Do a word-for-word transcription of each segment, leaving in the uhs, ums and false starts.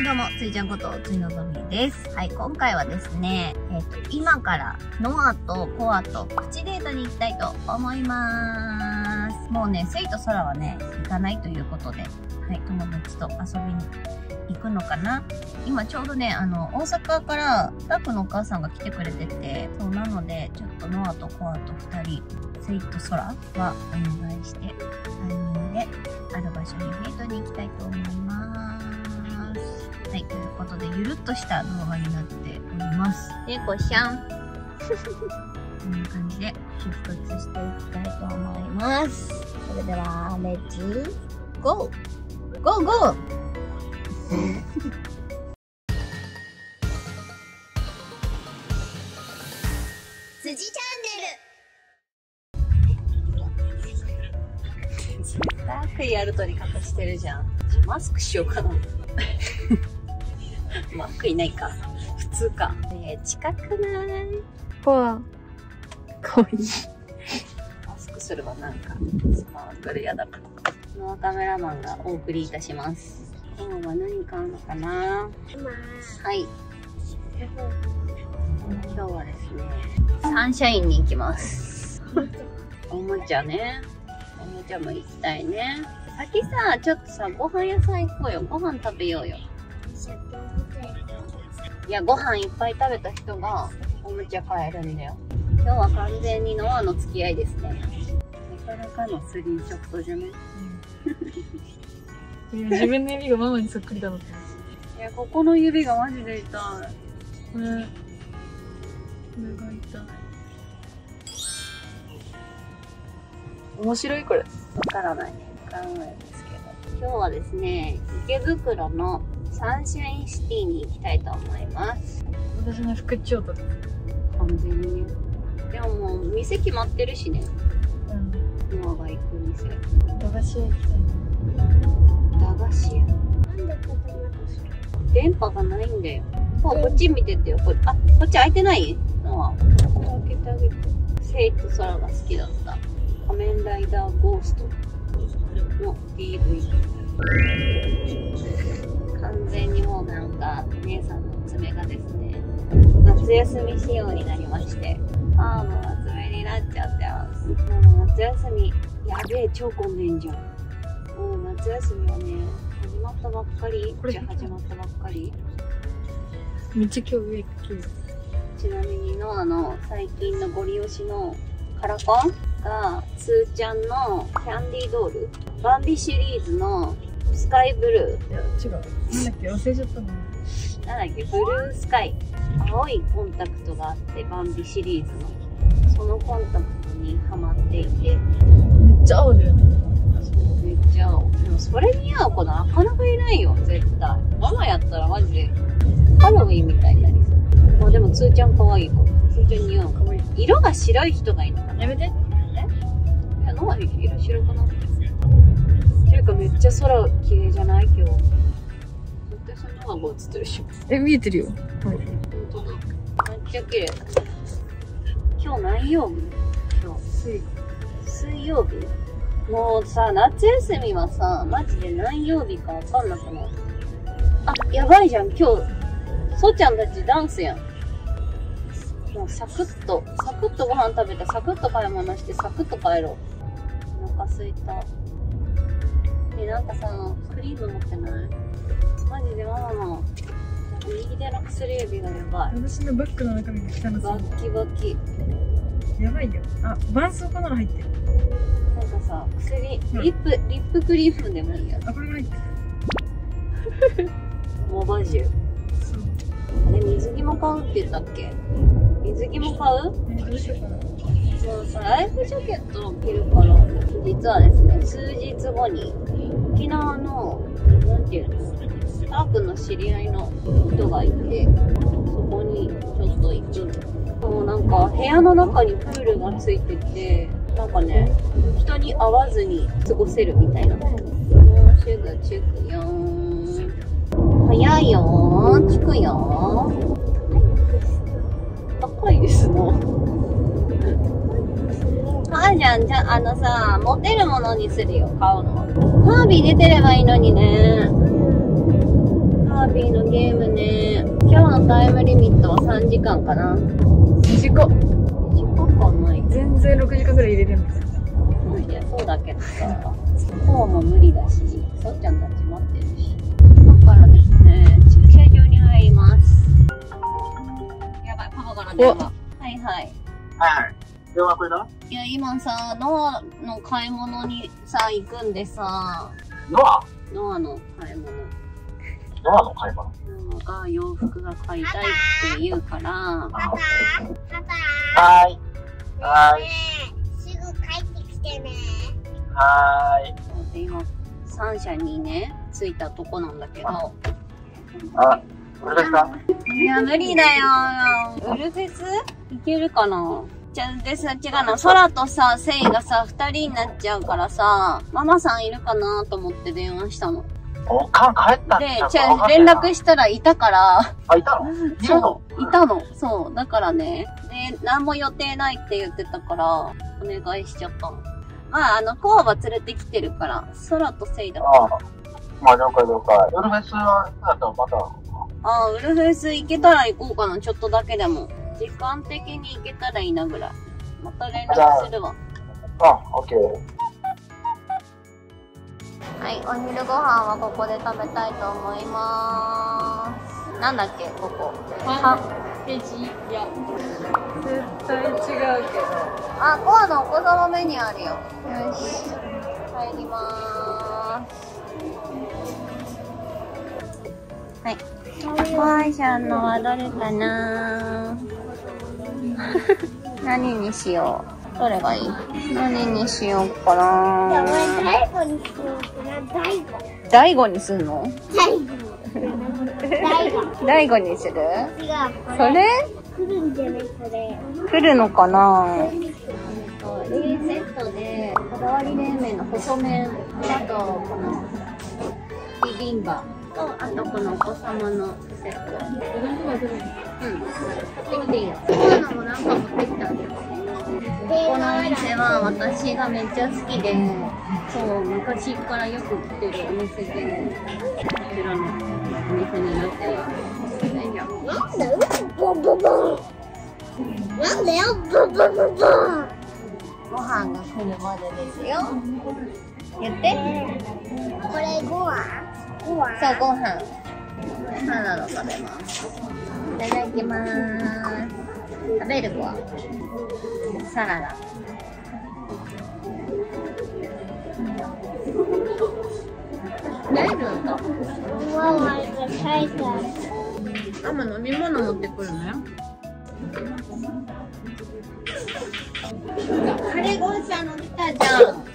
はいどうも、ついちゃんことついのぞみです。はい、今回はですね、えっと、今からノアとコアとプチデートに行きたいと思いまーす。もうね、せいとそらはね、行かないということで、はい、友達と遊びに行くのかな。今ちょうどね、あの、大阪からスタッフのお母さんが来てくれてて、そうなので、ちょっとノアとコアとふたり、せいとそらはお願いして、さんにんである場所にデートに行きたいと思います。はい、ということで、ゆるっとした動画になっております。でこしゃん。こんな感じで出発していきたいと思います。それでは、レッツゴーゴーゴー辻チャンネル。ダークやるとり方してるじゃん。マスクしようかな。マックいないか。普通か。えー、近くない？ コア。かわいい。 マスクすればなんか、スマートで嫌だから。ノアカメラマンがお送りいたします。今日は何買うのかな？はい。今日はですね、サンシャインに行きます。おもちゃね。おもちゃも行きたいね。先さ、ちょっとさ、ご飯屋さん行こうよ。ご飯食べようよ。いや、ご飯いっぱい食べた人がおもちゃ買えるんだよ。今日は完全にノアの付き合いですね。なかなかのスリーショットじゃない？ うん、自分の指がママにそっくりだなって。 いや、ここの指がマジで痛い。 これ、これが痛い。面白いこれ。 わからないね。わからないですけど。今日はですね、池袋のサンシャインシティに行きたいと思います。 私の副長と完全にね。でももう店決まってるしね。うん。ノアが行く店。 駄菓子屋行きたいな。駄菓子屋。なんでここに電波がないんだよ。こっち見ててよ。こあ、こっち開いてないノア。開けてあげて。セイとソラが好きだった。仮面ライダーゴーストの ディーブイディー。完全にもうなんか姉さんの爪がですね、夏休み仕様になりまして、あーもう爪になっちゃってます。もう夏休みやべえ、超混んでんじゃん。もう夏休みはね、始まったばっかり。じゃ始まったばっかり。 めっちゃ今日上行く。 ちなみにノアの最近のゴリ押しのカラコンがつーちゃんのキャンディードール、バンビシリーズのスカイブルー。 いや違う、なんだっけ忘れちゃったの。 なんだっけ、ブルースカイ。青いコンタクトがあって、バンビシリーズのそのコンタクトにハマっていて、 めっちゃ青だよね。 そうめっちゃ青。でもそれ似合う子なかなかいないよ絶対。ママやったらマジでハロウィンみたいになりそう。まあでもつーちゃん可愛い子。つーちゃん似合う。可愛い。色が白い人がいいのかな。 やめて。 え？いや、ノア色白かなって。ていうかめっちゃ空綺麗じゃない今日。絶対そのノアが映ってるでしょ。 え、見えてるよ。はい。 本当だ。めっちゃ綺麗。今日何曜日？今日水水曜日？もうさ、夏休みはさ、マジで何曜日かわかんなくない？あ、やばいじゃん、今日そちゃんたちダンスやん。もうサクッとサクッとご飯食べて、サクッと買い物して、サクッと帰ろう。お腹すいた。え、なんかさ、クリーム持ってない？マジでママの右手の薬指がやばい。 私のバッグの中身が汚そう。 バッキバキ。 やばいよ。あ、絆創膏なら入ってる。 なんかさ、薬、リップ、リップクリームでもいいや。 あ、これが入ってる。 モバジュ。 そう。 あれ、水着も買うって言ったっけ？水着も買う？ え、どうしようかな。 そうさ、ライフジャケットを着るから、実はですね、数日後に、沖縄の、なんていうの？タークの知り合いの人がいて、そこにちょっと行くの。もうなんか、部屋の中にプールがついてて、なんかね、人に会わずに過ごせるみたいな。もうすぐ着くよー。早いよー。着くよー。高いですの。あ、じゃん、じゃあ、あのさ、持てるものにするよ、買うの。カービィ出てればいいのにね。カバービーのゲームね。今日のタイムリミットはさんじかんかな。 短っ。 短くない。 全然ろくじかんぐらい入れてるんですよ。 いや、そうだけどさ、こうも無理だし、そっちゃんたち待ってるし。だからですね、駐車場に入ります。やばい、パパから電話。はいはい。 はい。電話これだ？ いや、今さ、ノアの買い物にさ、行くんでさ。 ノア？ ノアの買い物。 ノアの買い物？ ノアが洋服が買いたいって言うから。パパ、パパはーい。はーい。 すぐ帰ってきてね。 はーい。 で、今、三社にね、着いたとこなんだけど。 あ、これですか？ いや、無理だよ。ウルフェス行けるかな？じゃ、でさ、違うな。空とさ、セイがさ、二人になっちゃうからさ、ママさんいるかなと思って電話したの。 おかん帰ったんで、じゃあ連絡したらいたから。 あ、いたの？いるの？ いたの。そう。だからね。で、何も予定ないって言ってたから、お願いしちゃったの。まあ、あの、コアは連れてきてるから、空とセイだから。 ああ。まあ、了解了解。ウルフェスは、だとまた。 ああ、ウルフェス行けたら行こうかな。ちょっとだけでも。時間的に行けたらいいなぐらい。また連絡するわ。 あ、オッケー。 はい、お昼ご飯はここで食べたいと思います。なんだっけ、ここ。 パンケジ屋。絶対違うけど。 あ、コアのお子様メニューあるよ。よし。入りまーす。はい。コアちゃんのはどれかな何にしよう。どれがいい？何にしようかな。 じゃあ俺大悟にしようかな。大悟。 大悟にすんの？ 大悟。大悟。 大悟にする？ 違う。これ。 それ？ 来るんじゃないこれ。 来るのかな？レーセットでこだわり冷麺の細麺、あとこのビビンバと、あとこのお子様のセット。うん。買ってきていいよ。こういうのもなんか持ってきたんだよ。ここのお店は私がめっちゃ好きで、そう、昔からよく来てるお店で、こちらのお店になってます。 なんだよ、ボンボンボン。なんだよ、ボンボンボンボン。 ご飯が来るまでですよ。言って。 これご飯？ご飯？ そう、ご飯。サラダ食べます。いただきまーす。食べるわ。サラダ。大丈夫だった？ ママが書いてある。 ママ飲み物持ってくるのよ。カレーゴーちゃんの来たじゃん。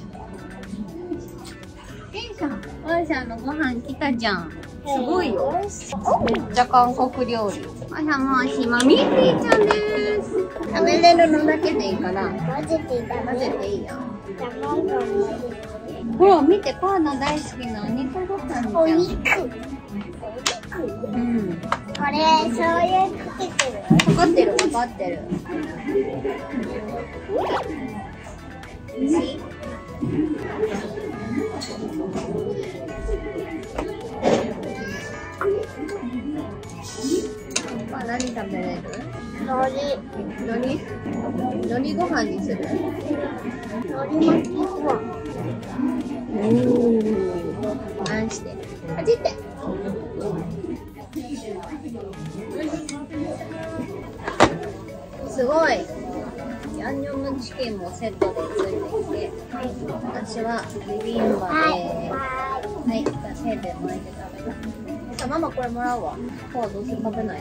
テンション、ゴーちゃんのご飯来たじゃん。すごいよ。めっちゃ韓国料理。もしもし、まみーちゃんです。食べれるのだけでいいから。 混ぜていただ混ぜていいよ。 じゃがいも混ぜて。 ほら、見て、パーの大好きなお肉ご飯じゃん。 お肉。 うん。 これ、醤油かけてる？ かかってる、かかってる。おいしい？まあ、何食べれる？ 海苔。 海苔？海苔ご飯にする？ 海苔巻きご飯。 おー。あんして。かじって。すごい。ヤンニョムチキンもセットでついてきて、私はビビンバで、はい、じゃあ手で巻いて食べる。さあ、ママこれもらうわ。コアどうせ食べない。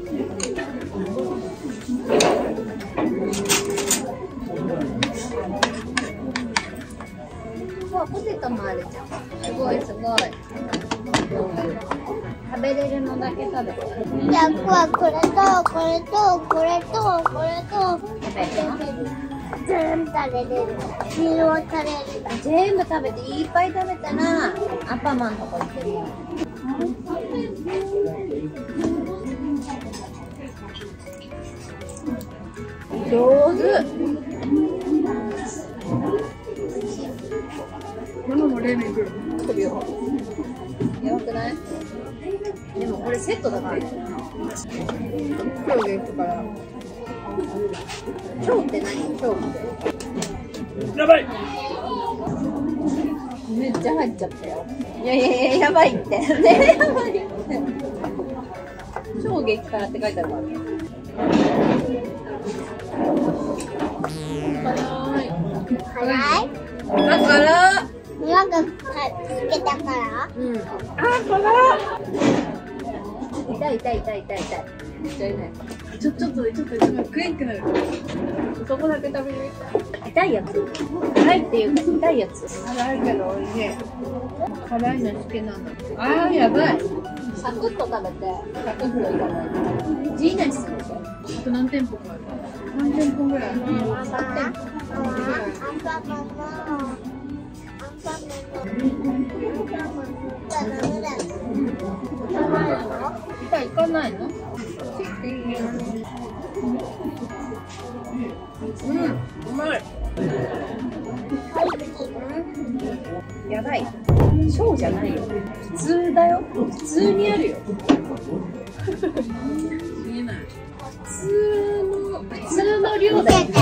コアポテトもあるじゃん。すごいすごい。食べれるのだけ食べて。 じゃあ、こはこれと、これと、これと、これと、 食べる？ 全部食べれる。汁を食べれる。 全部食べていっぱい食べたらアンパンマンとこ行ってみよう。上手。 ママも冷麺来る。 首を。やばくない？ れセットだからね。 今日ですから。 今日って何？今日って。 やばい。 めっちゃ入っちゃったよ。いやいやいや、やばいって。ね、やばいって。超激辛って書いてあるからね。 辛い？ あ、辛い。 なんかつけたから？ うん。あ、辛い。痛い痛い痛い痛い痛い。痛いね。 ちょちょっとちょっと食えんくなる。そこだけ食べる。 痛いやつ。辛いっていうか痛いやつ。 辛いけど美味しい。辛いの好きなの。あーやばい。 サクッと食べて、お風呂行かないと。ジーナチするでしょ。 あと何店舗かある？何店舗ぐらい？ アンパンマンのアンパンマンのアンパンマンのダメだ。 痛い行かないの？ うん、うまい。 やばい。小じゃないよ。普通だよ。普通にあるよ。 見えない。 普通の、普通の量だよね。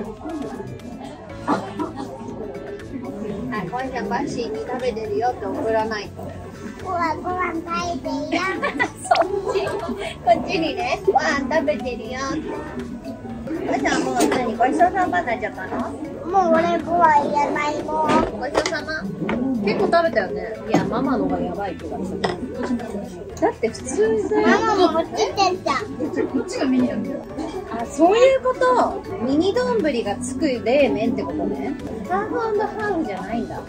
はい、これじゃバッシーに食べてるよって送らないと。 ご飯ご飯食べてるよ。 そっち、こっちにね、ご飯食べてるよって。お母さんもう何ごちそうさまになっちゃったの？ もう俺ご飯いらないもん。 ごちそうさま。結構食べたよね。いや、ママのがやばい気がする。だって普通だよ。 ママもこっち行ってんじゃん。 こっちがミニなんだよ。 あ、そういうこと。ミニ丼がつく冷麺ってことね。ハーフ&ハーフじゃないんだ。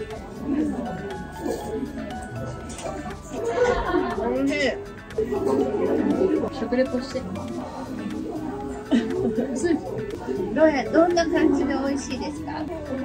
おいしい。食レポして。 どうや、どんな感じで美味しいですか？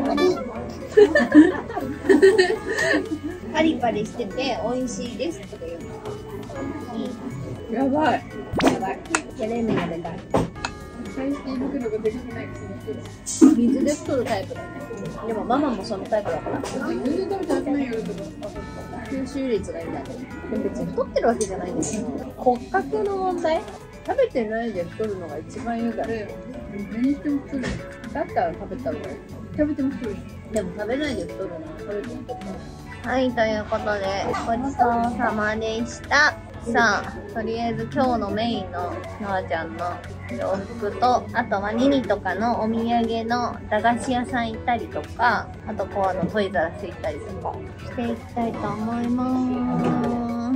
パリパリしてて美味しいですとか言うの。 やばい。 やばい。冷麺がでかい。 最近袋がでかくないですね。 水で太るタイプだね。でもママもそのタイプだから。 全然食べてなくないよとか。 吸収率がいいんだね。でも別に太ってるわけじゃないんですよ。骨格の問題？食べてないで太るのが一番言うから。 何しても太る。 だったら食べた方がいい。 食べても太る。 でも食べないで太るのは食べても太る。はい、ということでごちそうさまでした。さあ、とりあえず今日のメインののあちゃんの洋服と、あとはニニとかのお土産の駄菓子屋さん行ったりとか、あとコアのトイザらス行ったりとかしていきたいと思います。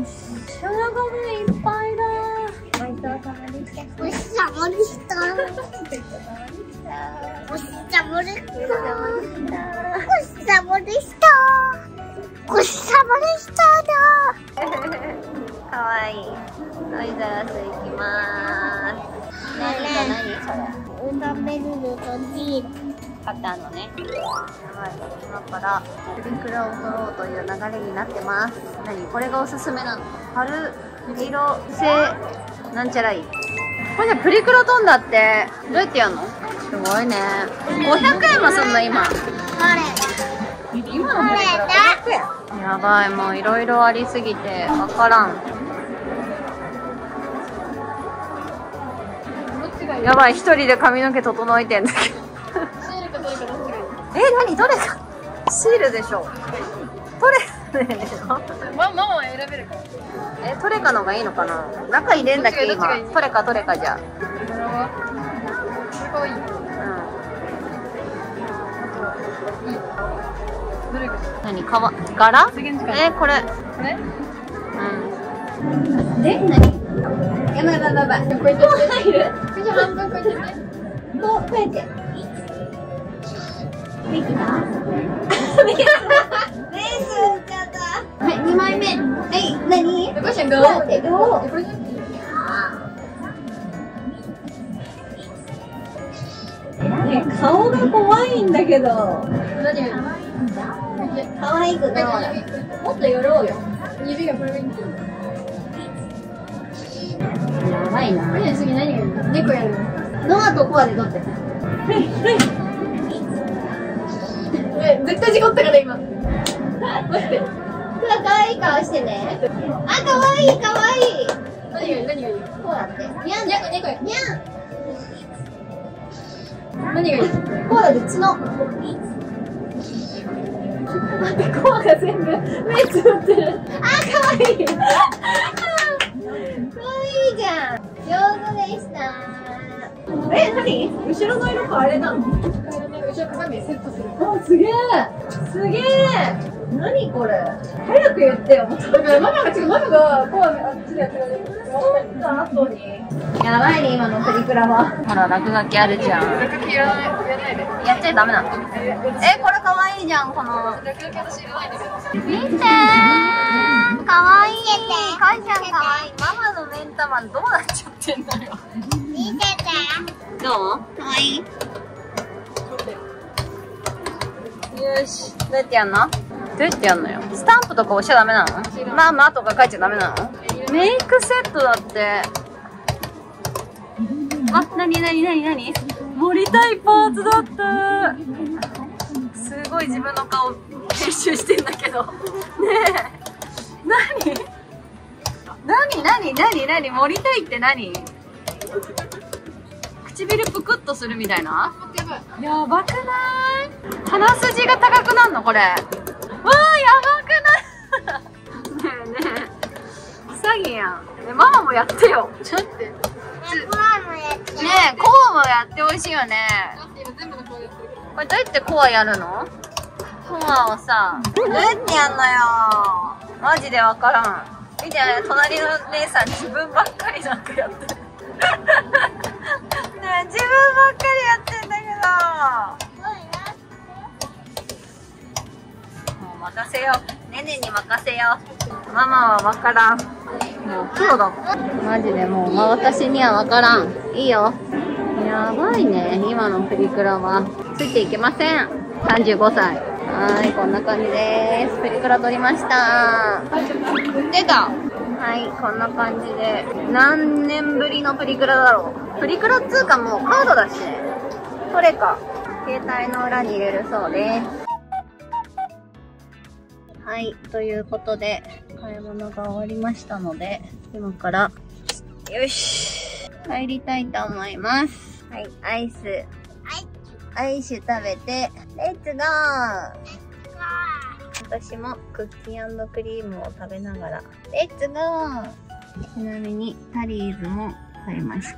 品がね、いっぱいだ。ごちそうさまでした。 ごちそうさまでした。ごちそうさまでした。ごちそうさまでした。ごちそうさまでしただ。 かわいい。トイザらス行きまーす。何か何それ？ ウダベルルとジー買ったのね。はい。今からプリクラを撮ろうという流れになってます。何これがおすすめなの？春色製なんちゃらいい。これじゃプリクラ撮んだって。どうやってやんの？すごいね。ごひゃくえんもすんの今。今のプリクラごひゃくえん。やばい、もういろいろありすぎてわからん。やばい、一人で髪の毛整えてんだけど。 シールかどれかどっちがいい？ え、何どれか。シールでしょ。トレでしょ。 ま、ママは選べるから。 え、トレカのがいいのかな。中入れんだっけ今。トレカトレカじゃ。 これはかわいい。 うん。 いい。どれが？ 何かわ柄？え、これ。 これ？ うん。で、何？やばいやばいやばい。これどう入る？ これじゃ半分こうやってね。 こう、こうやって。できた？レースちゃった。はい、にまいめ。はい、何？ どうしてんの？どう？ え、どう？ これね。 ね、顔が怖いんだけど。 何が？ 可愛くどう？もっと寄ろうよ。 指がこれがいいんだよ。 やばいな。 何次何がいいの？猫やるの？ ノアとコアで撮って。 え、絶対事故ったから今。待って。 可愛い顔してね。あ、可愛い可愛い。 何がいい？ コアラで角。待って、コアが全部目つぶってる。あ、かわいい。かわいいじゃん。上手でした。え、なに？後ろの色かあれなの？ 後ろ鏡セットする。 あ、すげえ。すげえ。なにこれ。早く言ってよ。 だからママが違う、ママがこうあっちでやってる。 後に。やばいね、今のプリクラは。ほら、落書きあるじゃん。 落書きやらない、やらないで。 やっちゃダメなの？え、これかわいいじゃん、この。 落書き私いらないんだけど。 見てー。かわいい。かいちゃんかわいい。ママの目ん玉どうなっちゃってんだよ。 見てて。 どう？かわいい。よし。どうやってやんの？どうやってやんのよ。スタンプとか押しちゃダメなの？ママとか書いちゃダメなの？メイクセットだって。あ、なになになになに？盛りたいパーツだった。すごい自分の顔編集してんだけど。ねえ。なに？なになになになに？盛りたいって何？唇ぷくっとするみたいな？やばくない？鼻筋が高くなるのこれ。わー、やばくない？ねえねえ。詐欺やん。ね、ママもやってよ。ちょっと待って。ねえ、コアもやってほしいよね。これどうやってコアやるの？コアをさ、どうやってやんのよ。マジでわからん。見て、隣の姉さん自分ばっかりなんかやってる。ねえ、自分ばっかりやってんだけど。もう任せよう。ねねに任せよう。ママはわからん。もうプロだもん。マジでもう私にはわからん。いいよ。やばいね。今のプリクラは。ついていけません。さんじゅうごさい。はーい、こんな感じです。プリクラ撮りました。出た。はい、こんな感じで。何年ぶりのプリクラだろう。プリクラっつうかもうカードだしね。これか。携帯の裏に入れるそうです。はい、ということで、買い物が終わりましたので、今から、よし、帰りたいと思います。はい、アイス。アイス食べて、レッツゴー！私もクッキー&クリームを食べながら、レッツゴー！ちなみに、タリーズも買いました。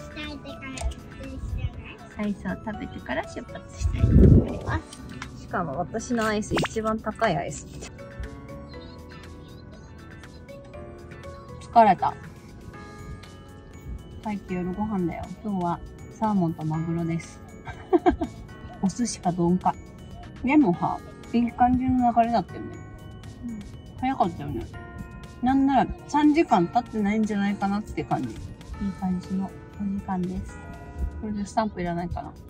アイスを食べてから出発したいと思います。しかも私のアイス一番高いアイス。疲れた。帰って夜ご飯だよ。今日はサーモンとマグロです。お寿司か丼か。でもさ、いい感じの流れだったよね。うん、早かったよね。なんならさんじかん経ってないんじゃないかなって感じ。いい感じのお時間です。これでスタンプいらないかな。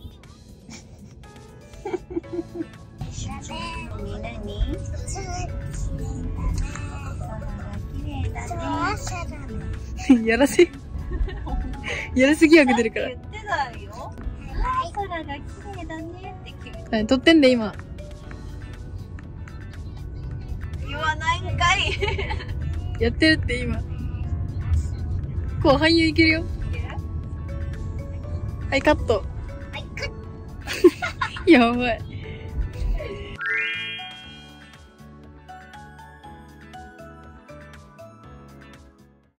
何何？ やらせやらせ疑惑出るから。 言ってたよ。空が綺麗だねって決めた。 はい、撮ってんで今。 言わないんかい。 やってるって今。こう俳優いけるよ。はい、カット。やばい。